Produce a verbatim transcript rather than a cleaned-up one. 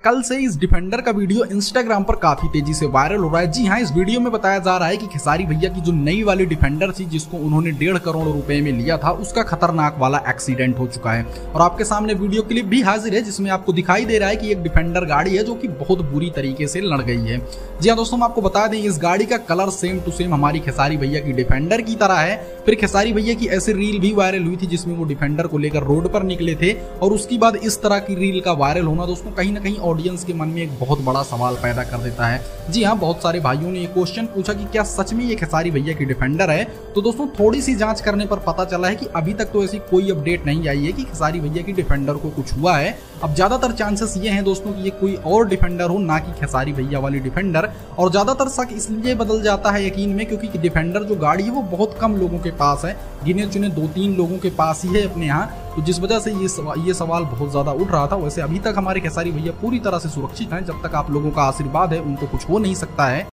कल से इस डिफेंडर का वीडियो इंस्टाग्राम पर काफी तेजी से वायरल हो रहा है। जी हाँ, इस वीडियो में बताया जा रहा है कि खेसारी भैया की जो नई वाली डिफेंडर थी जिसको उन्होंने डेढ़ करोड़ रुपए में लिया था, उसका खतरनाक वाला एक्सीडेंट हो चुका है। और आपके सामने वीडियो क्लिप भी हाजिर है जिसमें आपको दिखाई दे रहा है कि एक डिफेंडर गाड़ी है जो कि बहुत बुरी तरीके से लड़ गई है। जी हाँ दोस्तों, हम आपको बता दें इस गाड़ी का कलर सेम टू सेम हमारी खेसारी भैया की डिफेंडर की तरह है। फिर खेसारी भैया की ऐसी रील भी वायरल हुई थी जिसमें वो डिफेंडर को लेकर रोड पर निकले थे और उसके बाद इस तरह की रील का वायरल होना दोस्तों कहीं ना कहीं ऑडियंस के मन में एक बहुत बड़ा सवाल पैदा कर देता है। जी हाँ, बहुत सारे भाइयों ने ये क्वेश्चन पूछा कि क्या सच में ये खेसारी भैया की डिफेंडर है। तो दोस्तों थोड़ी सी जांच करने पर पता चला है कि अभी तक तो ऐसी कोई अपडेट नहीं आई है कि खेसारी भैया की डिफेंडर को कुछ हुआ है। अब ज्यादातर चांसेस ये हैं दोस्तों कि ये कोई और डिफेंडर हो, ना कि खेसारी भैया वाली डिफेंडर। और ज्यादातर शक इसलिए बदल जाता है यकीन में क्योंकि डिफेंडर जो गाड़ी है वो बहुत कम लोगों के पास है, गिने चुने दो तीन लोगों के पास ही है अपने यहाँ। तो जिस वजह से ये सवाल ये सवाल बहुत ज्यादा उठ रहा था। वैसे अभी तक हमारे खेसारी भैया पूरी तरह से सुरक्षित हैं। जब तक आप लोगों का आशीर्वाद है उनको कुछ हो नहीं सकता है।